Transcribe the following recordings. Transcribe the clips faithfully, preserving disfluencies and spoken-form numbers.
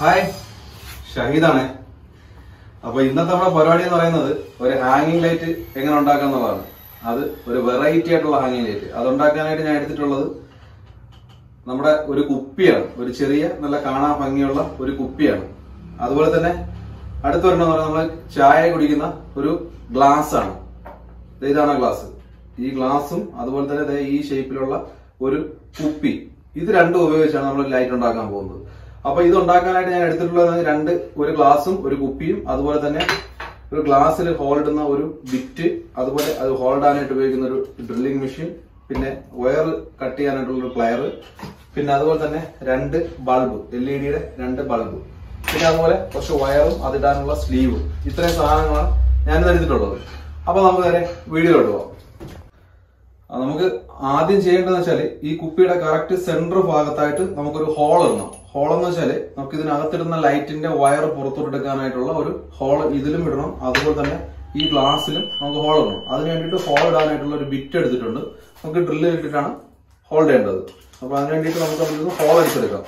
Hi, ഷഹീദാണ്. അപ്പൊ ഇന്നത്തെ നമ്മുടെ പരിപാടി എന്ന് പറയുന്നത് ഒരു ഹാങ്ങിങ് ലൈറ്റ് എങ്ങനെ ഉണ്ടാക്കുക എന്നുള്ളതാണ്. അത് ഒരു വെറൈറ്റി ആയിട്ടുള്ള ഹാങ്ങിങ് ലൈറ്റ്. അത് ഉണ്ടാക്കാനായിട്ട് ഞാൻ എടുത്തിട്ടുള്ളത് നമ്മുടെ ഒരു കുപ്പിയാണ്. ഒരു ചെറിയ നല്ല കാണാൻ ഭംഗിയുള്ള ഒരു കുപ്പിയാണ്. അതുപോലെ തന്നെ അടുത്ത് വരണമെന്ന് പറഞ്ഞാൽ നമ്മൾ ചായ കുടിക്കുന്ന ഒരു ഗ്ലാസ് ആണ്. ഇതാണ് ഗ്ലാസ്. ഈ ഗ്ലാസും അതുപോലെ തന്നെ ഈ ഷേപ്പിലുള്ള ഒരു കുപ്പി, ഇത് രണ്ടും ഉപയോഗിച്ചാണ് നമ്മൾ ലൈറ്റ് ഉണ്ടാക്കാൻ പോകുന്നത്. അപ്പൊ ഇത് ഉണ്ടാക്കാനായിട്ട് ഞാൻ എടുത്തിട്ടുള്ളത് രണ്ട്, ഒരു ഗ്ലാസും ഒരു കുപ്പിയും, അതുപോലെ തന്നെ ഒരു ഗ്ലാസ്സിൽ ഹോൾഡ് ഇടുന്ന ഒരു ബിറ്റ്, അതുപോലെ അത് ഹോൾഡ് ആനായിട്ട് ഉപയോഗിക്കുന്ന ഒരു ഡ്രില്ലിംഗ് മെഷീൻ, പിന്നെ വയർ കട്ട് ചെയ്യാനായിട്ടുള്ള ഒരു പ്ലയർ, പിന്നെ അതുപോലെ തന്നെ രണ്ട് ബൾബ്, എൽ ഇ ഡിയുടെ രണ്ട് ബൾബ്, പിന്നെ അതുപോലെ കുറച്ച് വയറും അതിടാനുള്ള സ്ലീവും. ഇത്രയും സാധനങ്ങളാണ് ഞാനിത് എടുത്തിട്ടുള്ളത്. അപ്പൊ നമുക്ക് നേരെ വീഡിയോയിലോട്ട് പോവാം. നമുക്ക് ആദ്യം ചെയ്യേണ്ടതെന്ന് വെച്ചാല് ഈ കുപ്പിയുടെ കറക്റ്റ് സെന്റർ ഭാഗത്തായിട്ട് നമുക്കൊരു ഹോൾ ഇടണം. ഹോൾ എന്ന് വെച്ചാല് നമുക്ക് ഇതിനകത്തിടുന്ന ലൈറ്റിന്റെ വയർ പുറത്തോട്ട് എടുക്കാനായിട്ടുള്ള ഒരു ഹോൾ ഇതിലും ഇടണം. അതുപോലെ തന്നെ ഈ ഗ്ലാസ്സിലും നമുക്ക് ഹോൾ ഇടണം. അതിന് വേണ്ടിയിട്ട് ഹോൾ ഇടാനായിട്ടുള്ള ഒരു ബിറ്റ് എടുത്തിട്ടുണ്ട്. നമുക്ക് ഡ്രില്ല് ഇട്ടിട്ടാണ് ഹോൾഡ് ചെയ്യേണ്ടത്. അപ്പൊ അതിന് വേണ്ടിയിട്ട് നമുക്ക് അതിൽ ഹോൾ അടിച്ചെടുക്കാം.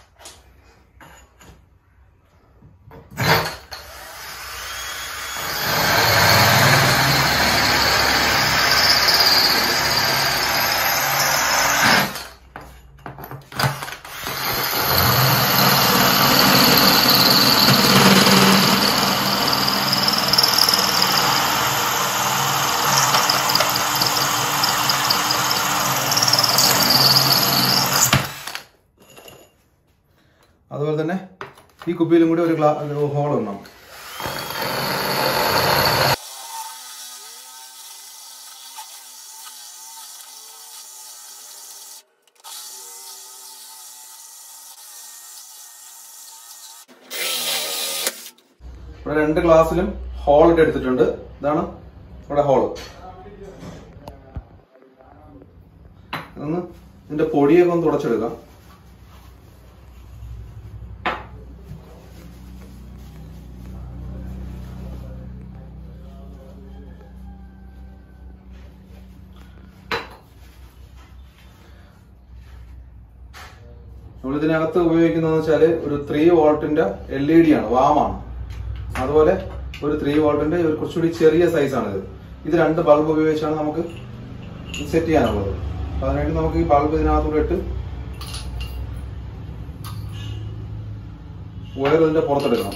അതുപോലെ തന്നെ ഈ കുപ്പിയിലും കൂടി ഒരു ഗ്ലാ ഹോൾ ഉണ്ടാവും. ഇവിടെ രണ്ട് ഗ്ലാസ്സിലും ഹോൾ ഇട്ട് എടുത്തിട്ടുണ്ട്. ഇതാണ് ഇവിടെ ഹോള്. ഒന്ന് ഇതിന്റെ പൊടിയൊക്കെ ഒന്ന് തുടച്ചെടുക്കാം. നമ്മൾ ഇതിനകത്ത് ഉപയോഗിക്കുന്നതെന്ന് വെച്ചാൽ ഒരു ത്രീ വോൾട്ടിന്റെ എൽ ഇ ഡി ആണ്, വാമാണ്. അതുപോലെ ഒരു ത്രീ വോൾട്ടിന്റെ ഒരു കുറച്ചുകൂടി ചെറിയ സൈസാണിത്. ഇത് രണ്ട് ബൾബ് ഉപയോഗിച്ചാണ് നമുക്ക് സെറ്റ് ചെയ്യാനുള്ളത്. അപ്പൊ അതിനുവേണ്ടി നമുക്ക് ഈ ബൾബ് ഇതിനകത്തൂടെ ഇട്ട് വയർ ഇതിന്റെ പുറത്തെടുക്കണം.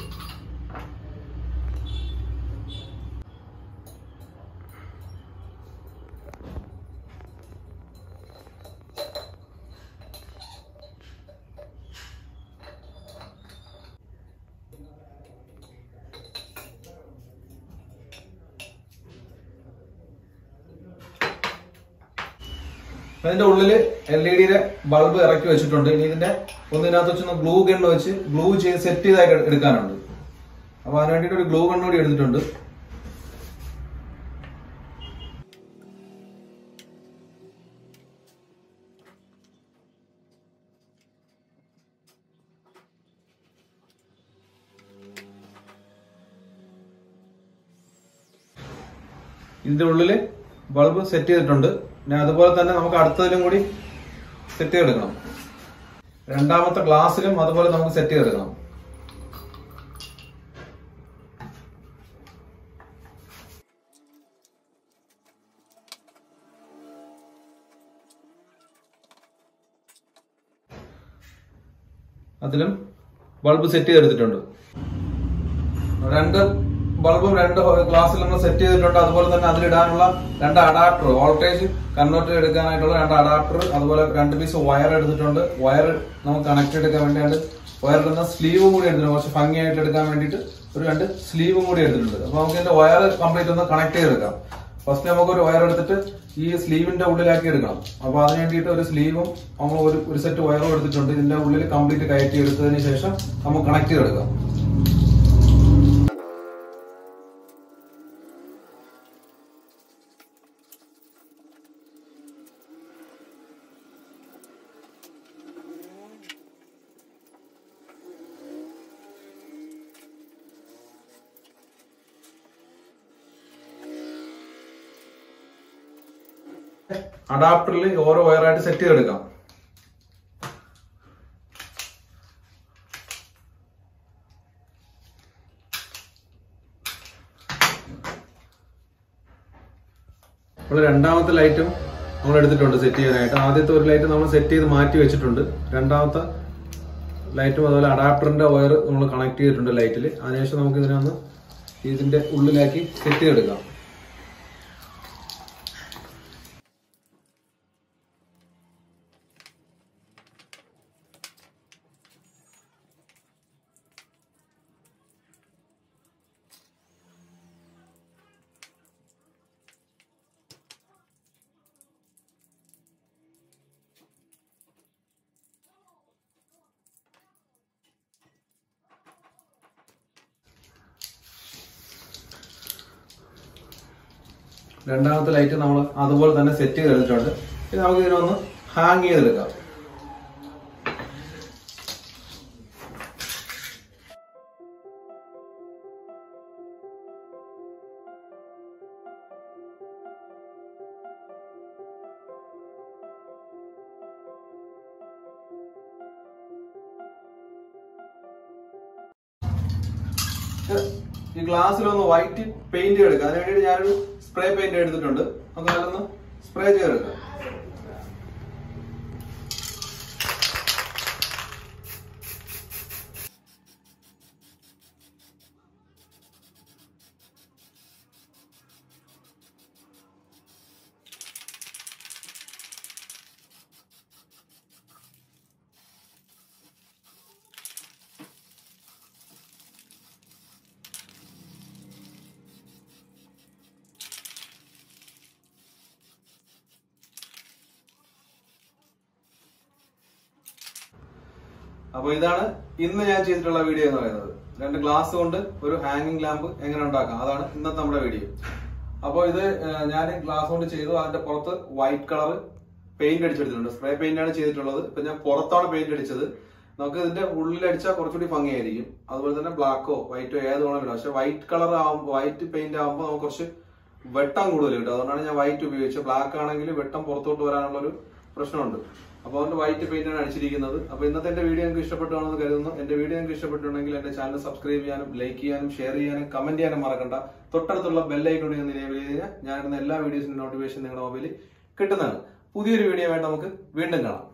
അതിന്റെ ഉള്ളില് എൽ ഇ ഡിയുടെ ബൾബ് ഇറക്കി വെച്ചിട്ടുണ്ട്. ഇനി ഇതിന്റെ ഒന്നിനകത്ത് വെച്ചൊന്ന് ഗ്ലൂ ഗണ്ണ് വെച്ച് ഗ്ലൂ ചെയ്ത് സെറ്റ് ചെയ്തായിട്ട് എടുക്കാനുണ്ട്. അപ്പൊ അതിന് വേണ്ടിട്ട് ഒരു ഗ്ലൂ ഗണ്ണ് കൂടി എടുത്തിട്ടുണ്ട്. ഇതിന്റെ ഉള്ളില് ബൾബ് സെറ്റ് ചെയ്തിട്ടുണ്ട്. പിന്നെ അതുപോലെ തന്നെ നമുക്ക് അടുത്തതിലും കൂടി സെറ്റ് ചെയ്തെടുക്കണം. രണ്ടാമത്തെ ഗ്ലാസ്സിലും അതുപോലെ നമുക്ക് സെറ്റ് ചെയ്തെടുക്കണം. അതിലും ബൾബ് സെറ്റ് ചെയ്തെടുത്തിട്ടുണ്ട്. രണ്ട് ബൾബും രണ്ട് ഗ്ലാസ്സിൽ നമ്മൾ സെറ്റ് ചെയ്തിട്ടുണ്ട്. അതുപോലെ തന്നെ അതിലിടാനുള്ള രണ്ട് അഡാപ്റ്റർ, വോൾട്ടേജ് കൺവേർട്ടർ എടുക്കാനായിട്ടുള്ള രണ്ട് അഡാപ്റ്റർ, അതുപോലെ രണ്ട് പീസ് വയർ എടുത്തിട്ടുണ്ട്. വയർ നമുക്ക് കണക്ട് എടുക്കാൻ വേണ്ടിയാണ് വയർ ഇടുന്ന സ്ലീവും കൂടി എടുത്തിട്ടുണ്ട്. കുറച്ച് ഭംഗിയായിട്ട് എടുക്കാൻ വേണ്ടിയിട്ട് ഒരു രണ്ട് സ്ലീവും കൂടി എടുത്തിട്ടുണ്ട്. അപ്പൊ നമുക്ക് ഇതിന്റെ വയർ കംപ്ലീറ്റ് ഒന്ന് കണക്ട് ചെയ്തെടുക്കാം. ഫസ്റ്റ് നമുക്ക് ഒരു വയർ എടുത്തിട്ട് ഈ സ്ലീവിന്റെ ഉള്ളിലാക്കി എടുക്കണം. അപ്പൊ അതിന് വേണ്ടിയിട്ട് ഒരു സ്ലീവും നമ്മൾ ഒരു ഒരു സെറ്റ് വയറും എടുത്തിട്ടുണ്ട്. ഇതിന്റെ ഉള്ളിൽ കംപ്ലീറ്റ് കയറ്റി എടുത്തതിന് ശേഷം നമുക്ക് കണക്ട് ചെയ്തെടുക്കാം. അഡാപ്റ്ററിൽ ഓരോ വയറായിട്ട് സെറ്റ് ചെയ്തെടുക്കാം. നമ്മൾ രണ്ടാമത്തെ ലൈറ്റും നമ്മൾ എടുത്തിട്ടുണ്ട് സെറ്റ് ചെയ്യാനായിട്ട്. ആദ്യത്തെ ഒരു ലൈറ്റ് നമ്മൾ സെറ്റ് ചെയ്ത് മാറ്റി വെച്ചിട്ടുണ്ട്. രണ്ടാമത്തെ ലൈറ്റും അതുപോലെ അഡാപ്റ്ററിന്റെ വയർ നമ്മൾ കണക്ട് ചെയ്തിട്ടുണ്ട് ലൈറ്റിൽ. അതിനുശേഷം നമുക്ക് ഇതിനൊന്ന് ഇതിന്റെ ഉള്ളിലാക്കി സെറ്റ് ചെയ്തെടുക്കാം. രണ്ടാമത്തെ ലൈറ്റ് നമ്മൾ അതുപോലെ തന്നെ സെറ്റ് ചെയ്തെടുത്തിട്ടുണ്ട്. ഇനി നമുക്ക് ഇതിനൊന്ന് ഹാങ് ചെയ്തെടുക്കാം. ഈ ഗ്ലാസ്സിലൊന്ന് വൈറ്റ് പെയിന്റ് എടുക്കാം. അതിന് വേണ്ടിയിട്ട് ഞാനൊരു സ്പ്രേ പെയിന്റ് എടുത്തിട്ടുണ്ട്. നമുക്ക് അതിലൊന്ന് സ്പ്രേ ചെയ്തെടുക്കാം. അപ്പൊ ഇതാണ് ഇന്ന് ഞാൻ ചെയ്തിട്ടുള്ള വീഡിയോ എന്ന് പറയുന്നത്. രണ്ട് ഗ്ലാസ് കൊണ്ട് ഒരു ഹാങ്ങിങ് ലാമ്പ് എങ്ങനെ ഉണ്ടാക്കാം, അതാണ് ഇന്നത്തെ നമ്മുടെ വീഡിയോ. അപ്പോൾ ഇത് ഞാൻ ഗ്ലാസ് കൊണ്ട് ചെയ്തു. അതിന്റെ പുറത്ത് വൈറ്റ് കളർ പെയിന്റ് അടിച്ചെടുത്തിട്ടുണ്ട്. സ്പ്രേ പെയിന്റ് ആണ് ചെയ്തിട്ടുള്ളത്. ഇപ്പൊ ഞാൻ പുറത്താണ് പെയിന്റ് അടിച്ചത്. നമുക്ക് ഇതിന്റെ ഉള്ളിൽ അടിച്ചാൽ കുറച്ചുകൂടി ഭംഗിയായിരിക്കും. അതുപോലെ തന്നെ ബ്ലാക്കോ വൈറ്റോ ഏത് വേണമെങ്കിലും. പക്ഷെ വൈറ്റ് കളർ ആവുമ്പോൾ വൈറ്റ് പെയിന്റ് ആകുമ്പോൾ നമുക്ക് കുറച്ച് വെട്ടം കൂടുതൽ കിട്ടും. അതുകൊണ്ടാണ് ഞാൻ വൈറ്റ് ഉപയോഗിച്ചത്. ബ്ലാക്ക് ആണെങ്കിൽ വെട്ടം പുറത്തോട്ട് വരാനുള്ള ഒരു പ്രശ്നമുണ്ട്. അപ്പോൾ അതുകൊണ്ട് വൈറ്റ് പെയിന്റ് ആണ് അടിച്ചിരിക്കുന്നത്. അപ്പോൾ ഇന്നത്തെ എന്റെ വീഡിയോ നിങ്ങൾക്ക് ഇഷ്ടപ്പെട്ടാണെന്ന് കരുതുന്നു. എന്റെ വീഡിയോ നിങ്ങൾക്ക് ഇഷ്ടപ്പെട്ടുണ്ടെങ്കിൽ എന്റെ ചാനൽ സബ്സ്ക്രൈബ് ചെയ്യാനും ലൈക്ക് ചെയ്യാനും ഷെയർ ചെയ്യാനും കമന്റ് ചെയ്യാനും മറക്കണ്ട. തൊട്ടടുത്തുള്ള ബെല്ലൈക്കൺ നിലവിൽ കഴിഞ്ഞാൽ ഞാൻ ഇടുന്ന എല്ലാ വീഡിയോസിന്റെ നോട്ടിഫിക്കേഷൻ നിങ്ങളുടെ മൊബൈലിൽ കിട്ടുന്നതാണ്. പുതിയൊരു വീഡിയോ ആയിട്ട് നമുക്ക് വീണ്ടും കാണാം.